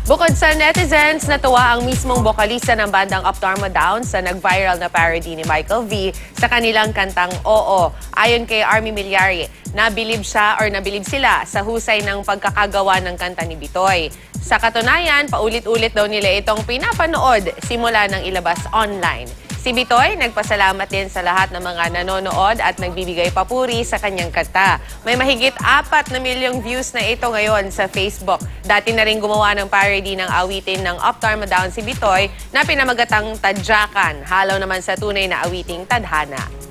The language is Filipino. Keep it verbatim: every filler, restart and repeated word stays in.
Bukod sa netizens, natuwa ang mismong bokalista ng bandang Up Dharma Down sa nag-viral na parody ni Michael V sa kanilang kantang Oo. Ayon kay Army Milyari, nabilib siya or nabilib sila sa husay ng pagkakagawa ng kanta ni Bitoy. Sa katunayan, paulit-ulit daw nila itong pinapanood simula ng ilabas online. Si Bitoy nagpasalamat din sa lahat ng mga nanonood at nagbibigay papuri sa kanyang kanta. May mahigit apat na milyong views na ito ngayon sa Facebook. Dati na rin gumawa ng parody ng awitin ng Up Dharma Down si Bitoy na pinamagatang Tadyakan. Halaw naman sa tunay na awiting Tadhana.